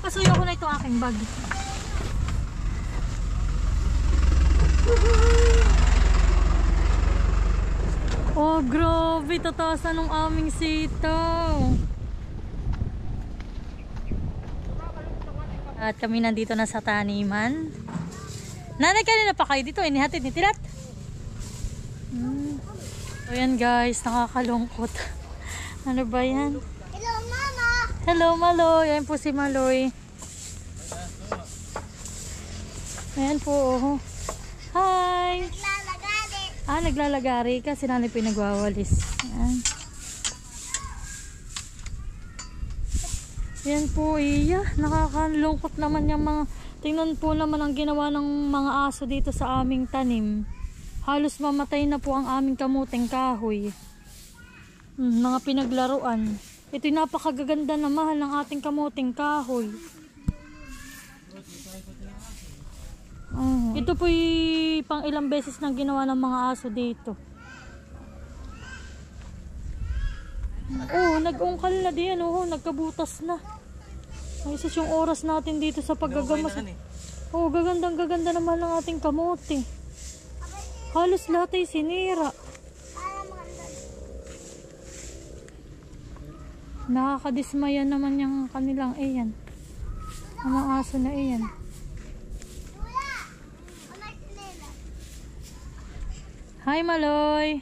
Pasuyo ko na itong aking bag. Oh, grabe. Tataasan ng aming sitaw. At kami nandito na sa taniman. Nanay, kanina pa kayo dito. Inihatid ni Tilat. So yan guys, nakakalungkot. Ano ba yan? Hello, Mama! Hello, Maloy. Ayan po si Maloy. Ayan po. Oh. Hi! Naglalagari. Naglalagari ka. Si nanay po yung nagwawalis. Ayan. Yan po, iya. Nakakalungkot naman yung mga... Tingnan po naman ang ginawa ng mga aso dito sa aming tanim. Halos mamatay na po ang aming kamuting kahoy. Mga pinaglaruan. Ito'y napakagaganda na mahal ng ating kamuting kahoy. Ito po'y pang ilang beses nang ginawa ng mga aso dito. Nag-ungkal na din. Nagkabutas na. Ay, sus yung oras natin dito sa paggagamas. Gagandang-gaganda naman ng ating kamote. Halos lahat ay sinira. Nakakadismaya naman yung kanilang iyan. Ang mga aso na iyan. Hi, Maloy!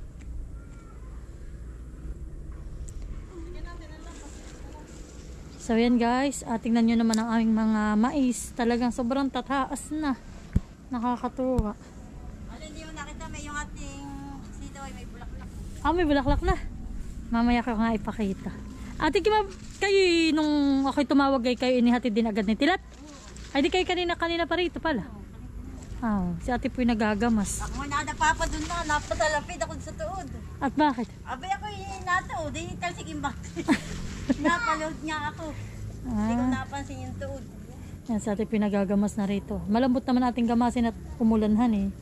So yan guys, tingnan nyo naman ang aming mga mais. Talagang sobrang tataas na. Nakakatuwa. Hindi mo nakita, may yung ating sitaw ay may bulaklak. May bulaklak na. Mamaya ko nga ipakita. Ate, kayo nung ako'y tumawag kayo inihatid din agad ni Tilat? Ay di kayo kanina pa rito pala. Si ate po'y nagagamas. Ako na napapa dun na, napatalapid ako sa tuod. At bakit? Abay ako yung natuod, hindi talsikin bakit. Napaload niya ako. Hindi ko napansin yung tuod. Yan, si ate po'y nagagamas na rito. Malambot naman ating gamasin at umulanhan eh.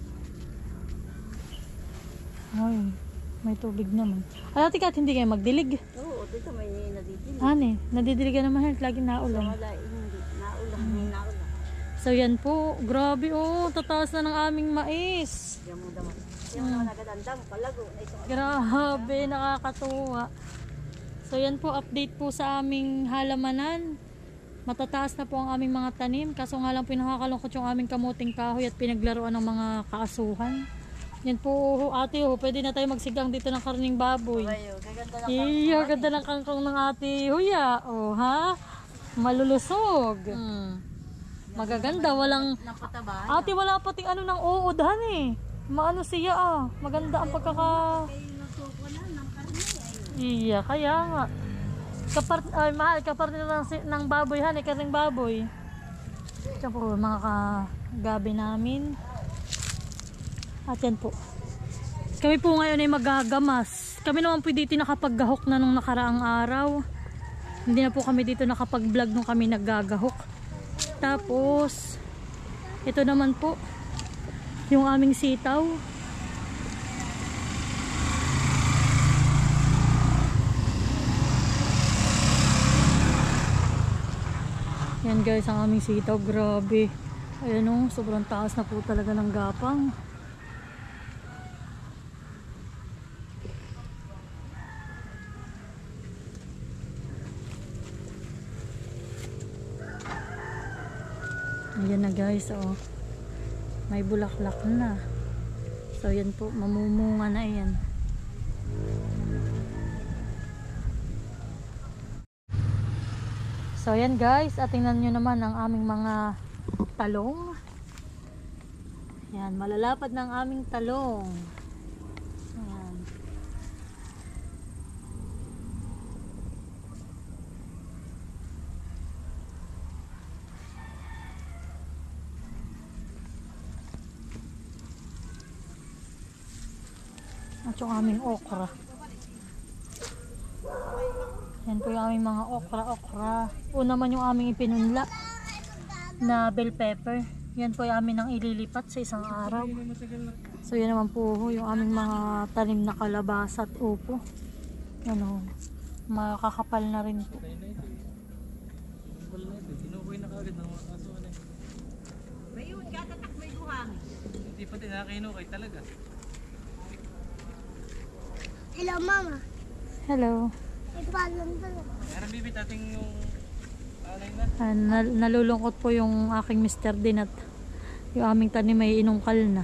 Ay, may tubig naman. Ate Kat, hindi kayo magdilig? Oo, dito may nadidilig. Nadidilig ka naman, laging naulan. Wala, hindi. Naulan. So yan po, grabe tataas na ng aming mais. Yan mo naman. Yan mo naman nagadandang, palago. Grabe, nakakatuwa. So yan po, update po sa aming halamanan. Matataas na po ang aming mga tanim. Kaso nga lang po nakakalungkot yung aming kamuting kahoy at pinaglaruan ng mga kaasuhan. Yan po, ate, pwede na tayo magsigang dito ng karning baboy. Gaganda ng ganda ng kangkong ng ate Huya. Malulusog. Magaganda, walang... Ate, wala pating ng uod,han eh. Maano siya Maganda ang pagkaka... Iya, kaya nga. Mahal, kaparte ng baboy han, karning baboy. Diyan po, mga kagabi namin. At yan po. Kami po ngayon ay magagamas. Kami naman po dito nakapaggahok na nung nakaraang araw. Hindi na po kami dito nakapag-vlog nung kami naggagahok. Tapos, ito naman po, yung aming sitaw. Yan guys, ang aming sitaw, grabe. Ayan sobrang taas na po talaga ng gapang. Ayan na guys, may bulaklak na. So yan po, mamumunga na yan. So yan guys, tingnan nyo naman ang aming mga talong. Yan, malalapad ng aming talong. Ayan. At yung aming okra. Yan po yung aming mga okra. Una man yung aming ipinunla na bell pepper. Yan po yung aming nang ililipat sa isang araw. So yan naman po yung aming mga tanim na kalabasa at upo. Ano, makakapal na rin po. agad ng mga aso. Ano? Mayroon, gatatak may buhang. Hindi pati nakakinukay talaga. Hello, Mama. Hello. Ipaalam to. Meron bibit ating yung alay na. Nalulungkot po yung aking Mr. Din at yung aming tanim ay inungkal na.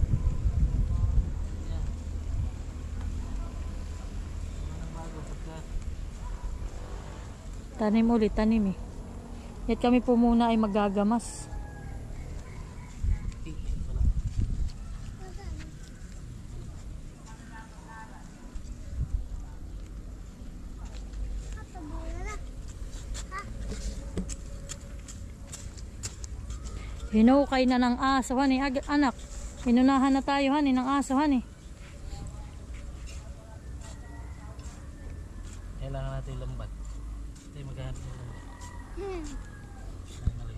Tanim ulit, tanim eh. At kami po muna ay magagamas. Hinukay na ng aso, hani, anak. Inunahan na tayo, hani, ng aso, hani. Kailangan natin lambat. Tayo maghahanap ng lambat. Ay, mali.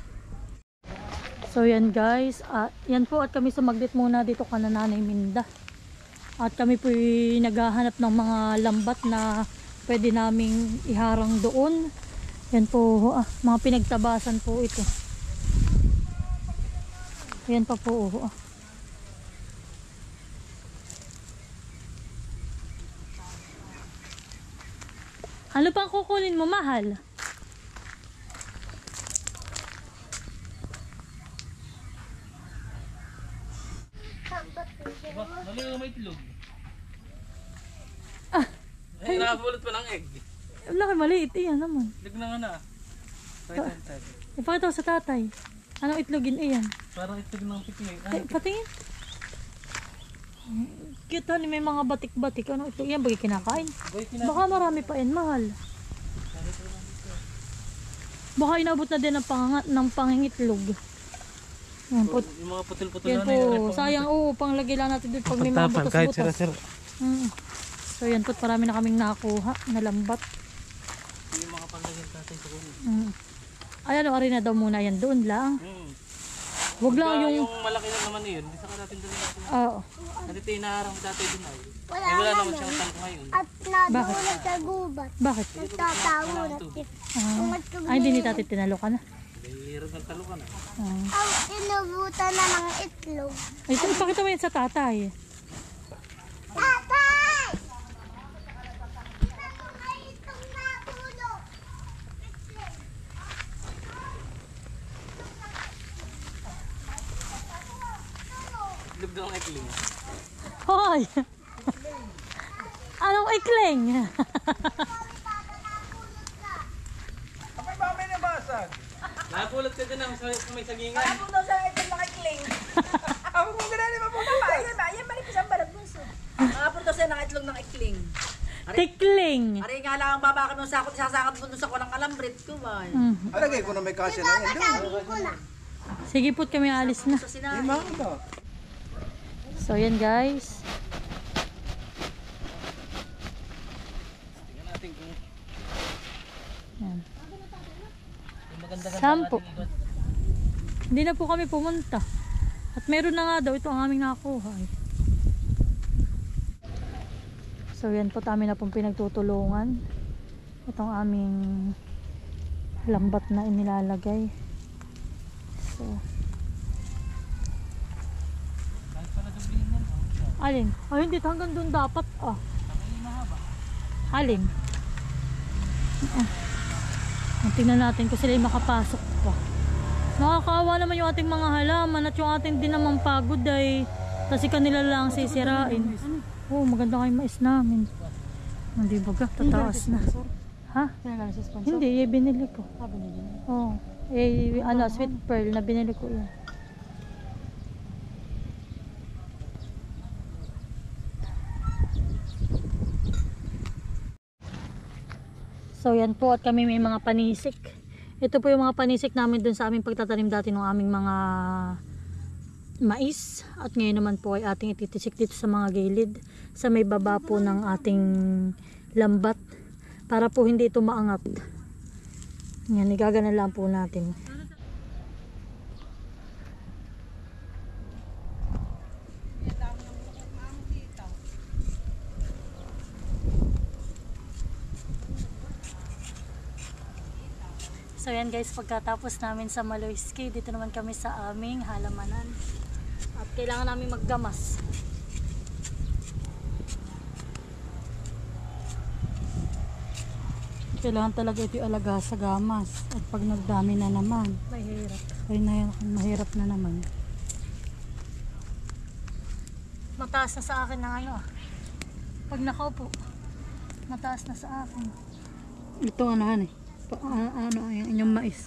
So yan guys, yan po at kami sumaglit muna dito ka na Nanay Minda. At kami po naghahanap ng mga lambat na pwede naming iharang doon. Yan po, mga pinagtabasan po ito. Yan pa po. Ano pang kukunin mo, mahal? Diba? Mali yung may itlog. Eh, nakapulot pa ng egg. Laki, maliit. Iyan naman. Itlog na nga na. Right. Ipakita ko sa tatay. Anong itlogin iyan? Parang itlog ng piknik. Ay, patingin. Cute, honey, may mga batik-batik. Ano itlog? Yan, bagay kinakain. Baka marami pa yan, mahal. Baka inabot na din ng pangingitlog. Yan po. Yung mga putil-putil Yan na yun. po. Sayang, paglagay lang natin dito pag may mga butas-butas. So yan po, parami na kaming nakuha na lambat. Yung mga panglagyan natin sa kunin. Ayan, ari na daw muna yan doon lang. Huwag lang yung... Yung malaki na naman yun, hindi saka natin dali natin. Oo. Nandito yung naharang dati din ay. Wala Wala naman. naman siyang tank ngayon. At nadulat sa gubat. Bakit? Nagtatawo na. Ay, hindi ni tati tinalo ka na. Hirap ng talo ka na. Ang inubutan na ng itlog. Ay, ipakita mo yan sa tatay. Tatay! Ito ay itong napuno. Itlog daw ang ikling. Hoy! Anong ikling? Napulot ka dyan ang may sagingan. Parang daw sa itlog ng ikling. Ako kung ganun mo po pa. Ayan, manipis ang balat mo. Nakapun daw siya ng itlog ng ikling. Tikling! Ari nga lang ang babakit ng sakot, sasakot mo sa kulang alambrit ko ba? Alagay ko na may kasya na yan doon. Sige po't kami alis na. Sa sinabi. So yan guys. Tingnan natin kung Yan. maganda-ganda Sampo. natin ikot. Hindi na po kami pumunta. At meron na nga daw ito ang aming nakuha. So yan po, kami na pong pinagtutulungan. Itong aming lambat na inilalagay. So, Kahit pala dublihin yan. alin? Ay, hindi. Hanggang doon dapat. Alin? Tingnan natin kung sila ay makapasok pa. Nakakaawa naman yung ating mga halaman at yung ating din naman pagod ay kasi kanila lang sisirain. Oh, maganda kayong mais namin. Hindi baga, tataas na. Ha? Hindi, binili ko. Oh, sweet pearl na binili ko yan. So yan po, at kami may mga panisik. Ito po yung mga panisik namin dun sa aming pagtatanim dati ng aming mga mais. At ngayon naman po ay ating ititisik dito sa mga gilid, sa may baba po ng ating lambat, para po hindi ito maangat. Yan, igagana lang po natin. So yan guys, pagkatapos namin sa Maloyski, dito naman kami sa aming halamanan. At kailangan namin maggamas. Kailangan talaga ito alaga sa gamas. At pag nagdami na naman, Mahirap. ay mahirap na naman. Mataas na sa akin ng ano ah. Pag nakaupo, mataas na sa akin. Ito ano eh. Ano yung inyong mais.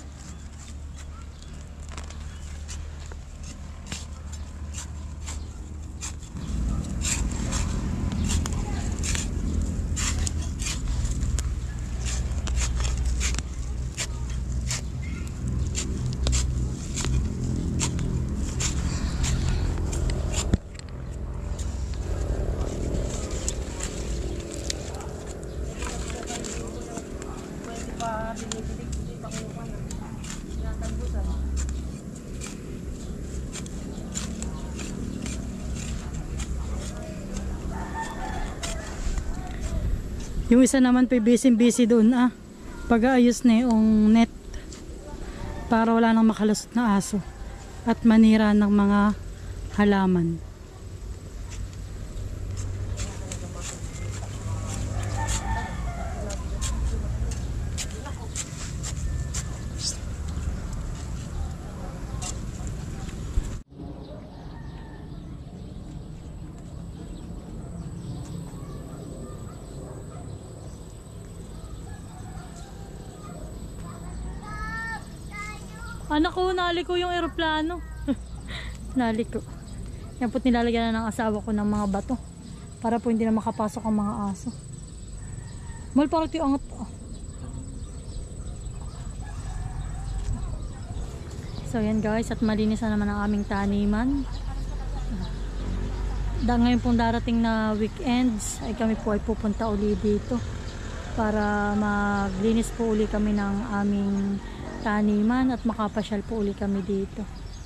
Yung isa naman pa busy doon pag-aayos na yung net para wala nang makalusot na aso at manira ng mga halaman. Anak ko, naliko yung eroplano. Naliko. Yan po't nilalagyan na ng asawa ko ng mga bato. Para po hindi na makapasok ang mga aso. Mal, parang ito yung angat. So yan guys, at malinis na naman ang aming taniman. Ngayon pong darating na weekends, ay kami po ay pupunta uli dito. Para maglinis po uli kami ng aming taniman at makapasyal po uli kami dito.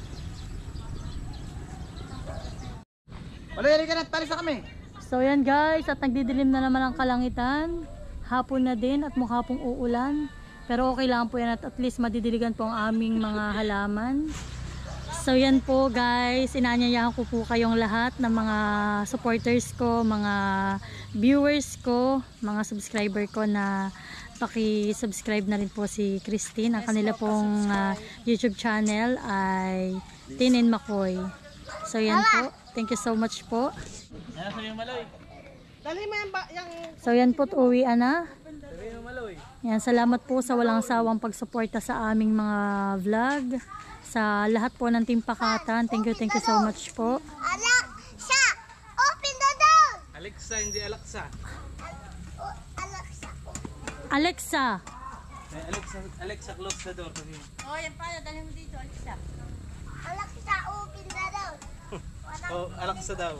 Malay ka na, palis na kami. So yan guys, at nagdidilim na naman ang kalangitan. Hapon na din at mukha pong uulan. Pero okay lang po yan at least madidiligan po ang aming mga halaman. So yan po guys, inaanyayahan ko po kayong lahat ng mga supporters ko, mga viewers ko, mga subscriber ko na paki-subscribe na rin po si Christine. Ang kanila pong YouTube channel ay Tin and Makoy. So yan po, thank you so much po. Ano sabi yung Maloy? So yan po, uwian na. Sabi yung Maloy. Yan, salamat po sa walang sawang pagsuporta sa aming mga vlog. Sa lahat po ng Team Pakatan, thank you so much po. Alexa, open the door. Alexa, hindi Alexa. Alexa. Alexa! Alexa, close the door. Sabi mo. Oh, yan pala, dali mo dito, Alexa. Alexa, open the door. Oh, Alexa daw.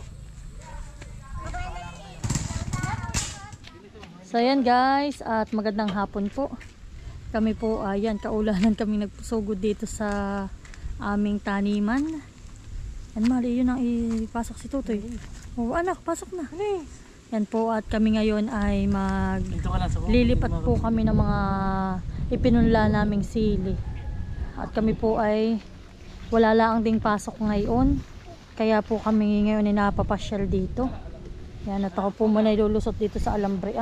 So yan guys, at magandang hapon po. Kami po, ayan, kaulanan kami nagpusugod dito sa aming taniman. Yan, mali, yun ang ipasok si Tutoy. Oh, anak, pasok na. Yan po, at kami ngayon ay Dito ka lang sa lilipat po kami ng mga ipinunla naming sili. At kami po ay wala lang ding pasok ngayon. Kaya po kami ngayon ay napapasyal dito. Yan, at ako po muna ilulusot dito sa alambre.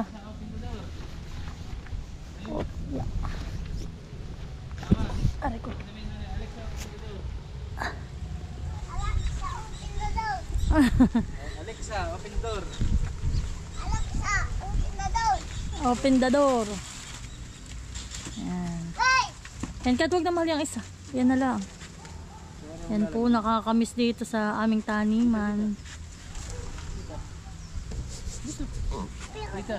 Oh, yeah. Aray ko. Alexa, open the door. Alexa, open the door. Open the door. Yan. Hey! Yan, kahit huwag na mahal yung isa. Yan na lang. Yan po, nakakamiss dito sa aming taniman. Dito.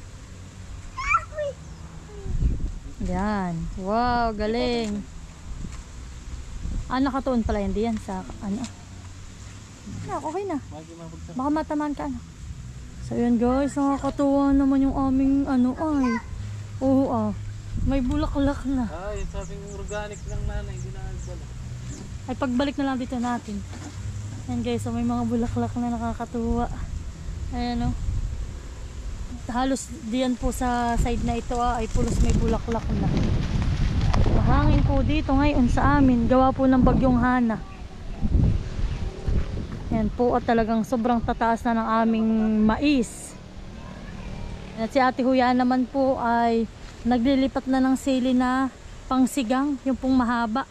Yan. Wow, galing. Nakatuon pala yan diyan sa ano. Okay na. Baka matamaan ka na. So yan guys, nakakatuwa naman yung aming ano ay. Oo may bulaklak na. Ay, sabing organic lang nanay, hindi na nagdala. Ay pagbalik na lang dito natin. Yan guys, so may mga bulaklak na nakakatuwa. Ayan o. Halos diyan po sa side na ito ay pulos may bulaklak na. Hangin po dito ngayon sa amin. Gawa po ng bagyong Hana. Yan po at talagang sobrang tataas na ng aming mais. At si Ate Huya naman po ay naglilipat na ng sili na pangsigang, yung pong mahaba.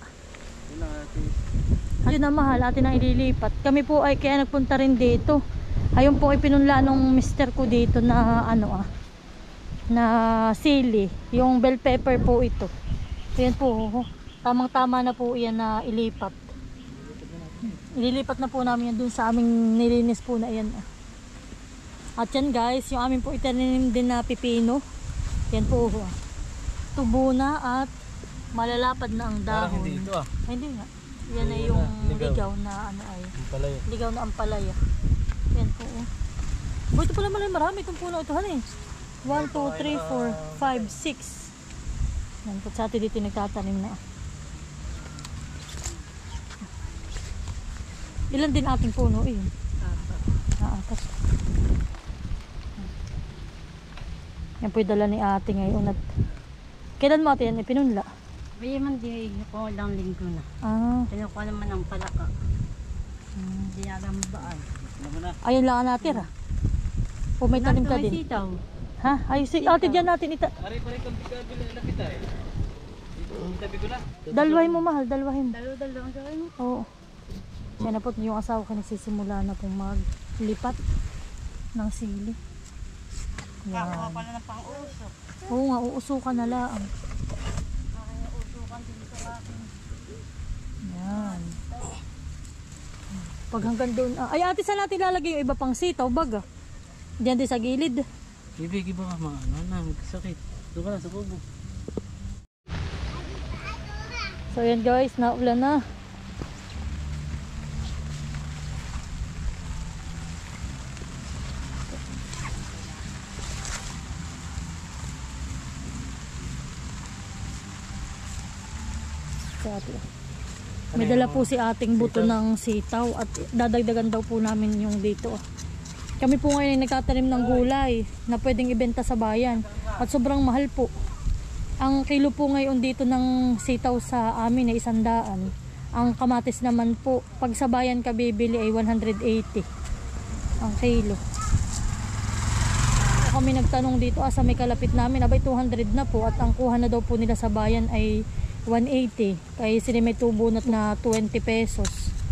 Ayun na mahal, atin ang ililipat. Kami po ay kaya nagpunta rin dito. Ayun po ay pinunla nung mister ko dito na na sili. Yung bell pepper po ito. Yan po, tamang tama na po yan na ilipat. Ililipat na po namin yan dun sa aming nilinis po na yan. At yan guys, yung aming po itanim din na pipino. Yan po, tubo na at malalapad na ang Parang dahon. hindi ito ah. Ay, hindi nga. Yan ay yung ligaw na Ampalaya. ligaw na ampalaya. Yan po. Oh, ito pala marami itong puno ito. Ano eh? 1, 2, 3, 4, 5, 6. Yan po sa atin dito nagtatanim na. Ilan din ating puno eh? 4. Yan po yung dala ni ate ngayon. At kailan mo ate yan ipinunla? May man di ko lang linggo na. Kinukuha naman ang palaka. Hindi alam baan. Ayun lang ang natira. O may tanim ka May din. sitaw. Ha? Ay, ate dyan natin Ari pa rin kung bigabili na lapit ay. Tabi ko na. dalwahin mo mahal, dalwahin. Dalo-dalo ang gawin mo. Oo. Kaya na po yung asawa ko nagsisimula na pong maglipat ng sili. Kakuha Yan. pala ng pang-usok. Oo nga, uusukan na lang. Usukan din sa akin. Yan. Pag hanggang doon. Ay ate, saan natin lalagay yung iba pang sitaw? Baga. Diyan din sa gilid. Ibig iba ka mga magkasakit. Doon ka lang sa kubo. So yan guys, naulan na. May dala po si ating buto ng sitaw at dadagdagan daw po namin yung dito. Kami po ngayon ay nagtatanim ng gulay na pwedeng ibenta sa bayan at sobrang mahal po. Ang kilo po ngayon dito ng sitaw sa amin ay 100. Ang kamatis naman po, pag sa bayan ka bibili ay 180 ang kilo. Kami nagtanong dito sa may kalapit namin, abay 200 na po at ang kuha na daw po nila sa bayan ay 180. Kaya sila may tubunot na 20 pesos.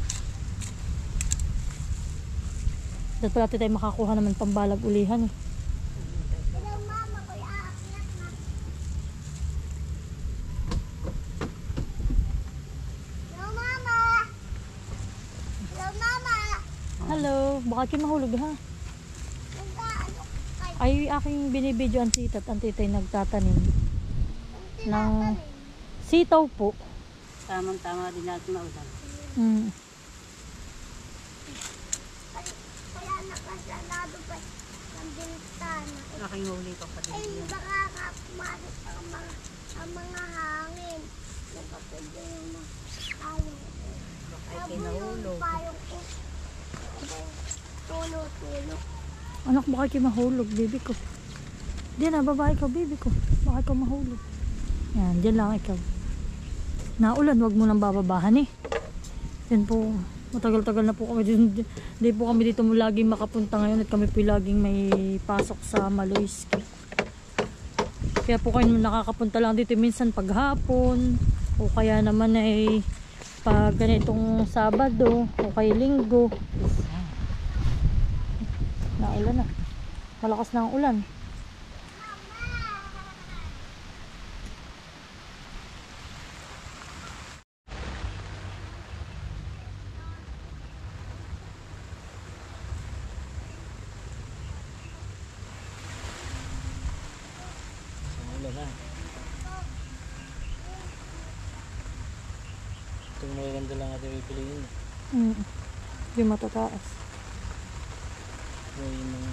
Dahil pala tayo makakuha naman pambalag ulihan eh. Hello, mama. Kuya, aakyat na. Hello, mama. Hello, mama. Hello, baka kayo mahulog ha. Nagkaano kayo? Ay aking binibidyo ang tita at ang titay nagtatanim ng sitaw po. Tamang-tama din natin maulan. Kaya nakasalado pa ng bintana. Aking huli pa pa Eh, din. baka kapumasok ang mga hangin. Napapagyo yung mga payong. Ay kinahulog. Payong ko. Tulo-tulo. Anak, baka kayo mahulog, baby ko. Diyan na, babae ka, baby ko. Baka ikaw mahulog. Yan, diyan lang ikaw. Naulan, wag mo nang bababahan eh. Yan po, matagal-tagal na po kami dito. Hindi po kami dito laging makapunta ngayon at kami po laging may pasok sa Maloyski. Kaya po kayo nakakapunta lang dito minsan paghapon o kaya naman ay pag ganitong Sabado o kaya Linggo. Naulan na. Malakas na ang ulan. Wala na. Itong maganda lang natin pipiliin. Yung matataas. May mga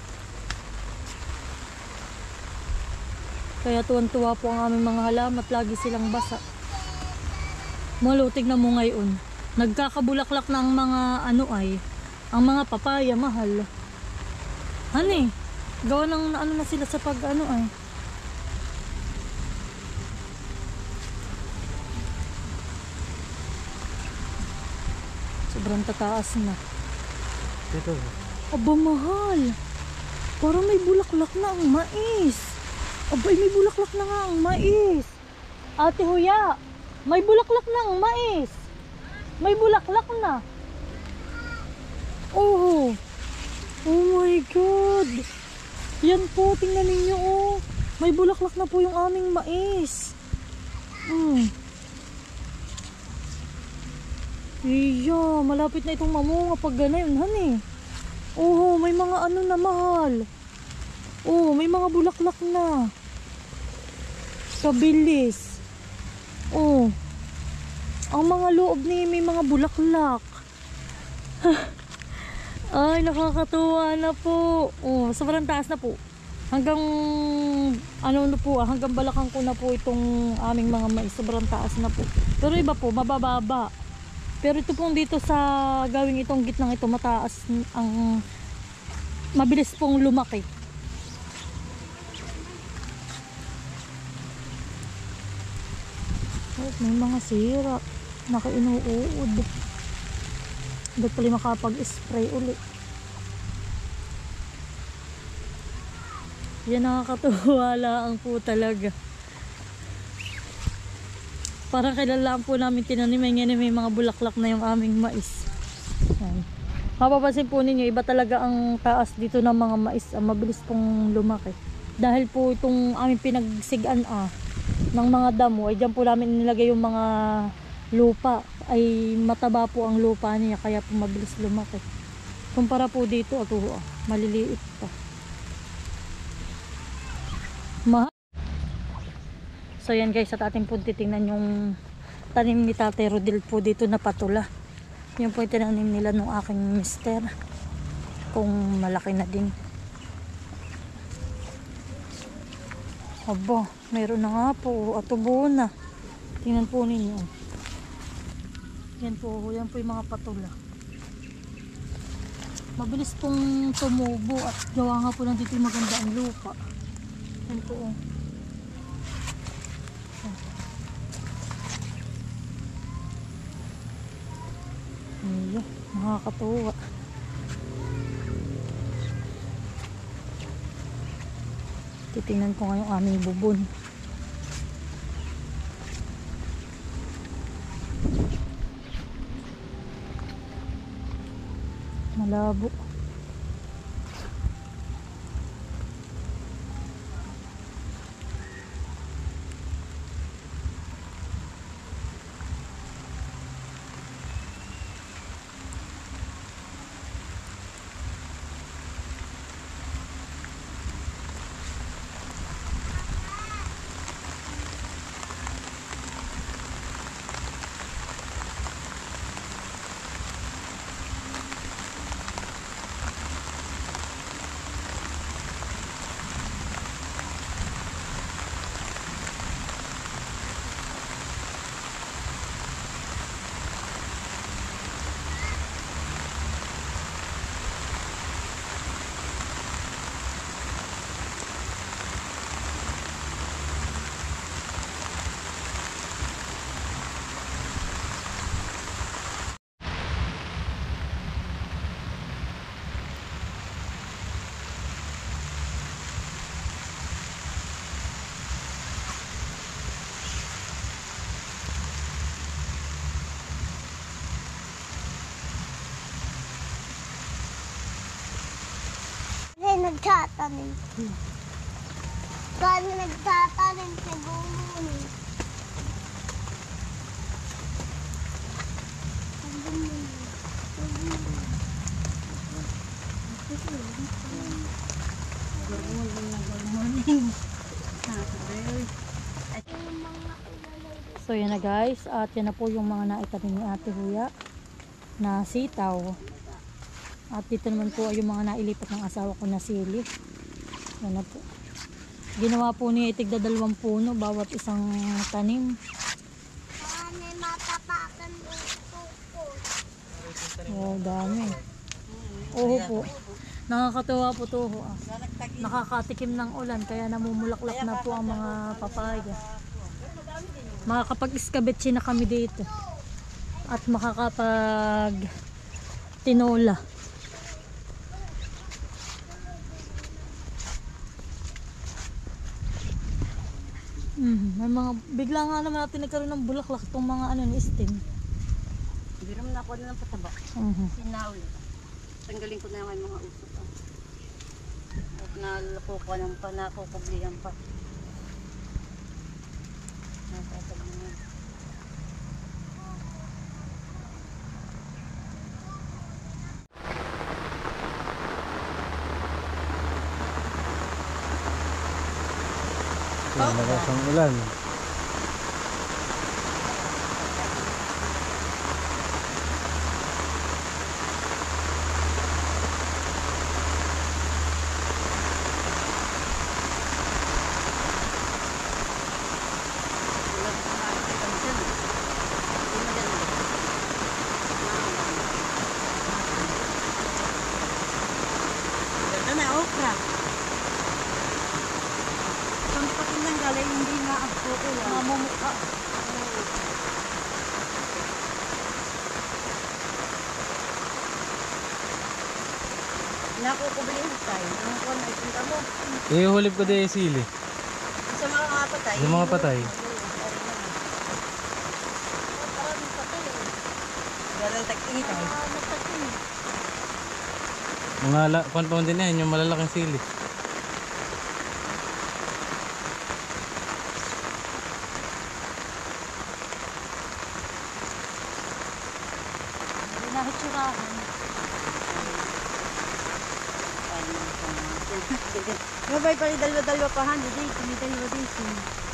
Kaya tuwan-tuwa po ang aming mga halaman at lagi silang basa. Malo, tignan mo ngayon. Nagkakabulaklak na ang mga ang mga papaya, mahal. Hani, gawa ng ano na sila sa pag Sobrang tataas na. Dito. Aba, mahal. Parang may bulaklak na ang mais. Abay, may bulaklak na nga ang mais. Ate Huya, may bulaklak na ang mais. May bulaklak na. Oh. Oh my God. Yan po, tingnan ninyo oh. May bulaklak na po yung aming mais. Iya, malapit na itong mamunga pag ganayon, honey. Oh, may mga ano na mahal. Oh, may mga bulaklak na. Kabilis. Oh. Ang mga loob ni may mga bulaklak. Ay, nakakatuwa na po. Oh, sobrang taas na po. Hanggang ano na po, hanggang balakang ko na po itong aming mga mais. Sobrang taas na po. Pero iba po, mabababa. Pero ito pong dito sa gawing itong gitnang ito, mataas ang mabilis pong lumaki. Oh, may mga sira. Nakainuud. Hindi pala makapag-spray uli. Yan, nakakatuwa lang po talaga. Parang kailangan po namin tinanim. May mga bulaklak na yung aming mais. Yan. Mapapansin po ninyo, iba talaga ang taas dito ng mga mais. Mabilis pong lumaki. Dahil po itong aming pinagsigaan ng mga damo, ay dyan po namin nilagay yung mga lupa. Ay mataba po ang lupa niya, kaya po mabilis lumaki. Kumpara po dito, maliliit pa. So yan guys, at ating po titingnan yung tanim ni Tatay Rodel po dito na patula. Yung po yung tinanim nila nung aking mister. Kung malaki na din. Aba, meron na nga po. At tubo na. Tingnan po ninyo. Yan po yung mga patula. Mabilis pong tumubo at gawa nga po lang dito yung maganda ang lupa. Yan po. Ayan, nakakatuwa. Titingnan ko ngayong aming bubon. Malabo. Nagtatanim. Kaya nagtatanim siguro. So yan na guys, at yan na po yung mga naitanim ni Ate Huya na sitaw. At dito naman po ay yung mga nailipat ng asawa ko na sili. Yan na po. Ginawa po niya itigda 2 puno bawat isang tanim. Ano matapakan mo po. Wow, dami. Oo po. Nakakatuwa po to. Nakakatikim ng ulan kaya namumulaklak na po ang mga papaya. Makakapag-iskabetsi na kami dito. At makakapag tinola. May mga, bigla nga naman natin nagkaroon ng bulaklak itong mga ano ni stem. Hindi naman ako na ng pataba. Sinaul. Tanggalin ko na yung mga usok. At nakukuha pa, nakukublihan pa. Nasasag na yan. Malakas ang ulan. Ganda na, okra. Ang patin ng galay, hindi na ang puko. Mamumukha. Nakukublihan tayo. Ang kuwan na ipunta mo. Ihulip ko din yung sili. Sa mga patay. Sa mga patay. Galang tag-ingi tayo. Mga kwan din yan, yung malalaking sili. Hindi na hitsurahan. Mabay pa rin dalawa-dalawa pa han. Hindi, dalawa dito.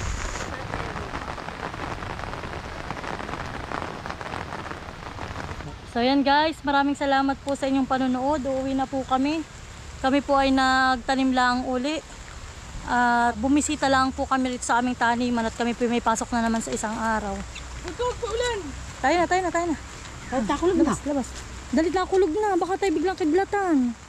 So yan guys, maraming salamat po sa inyong panonood. Uuwi na po kami. Kami po ay nagtanim lang uli. Bumisita lang po kami rito sa aming taniman at kami po may pasok na naman sa isang araw. Ulan. Tayo na. Takulog na. Labas. Dali na, kulog na. Baka tayo biglang kidlatan.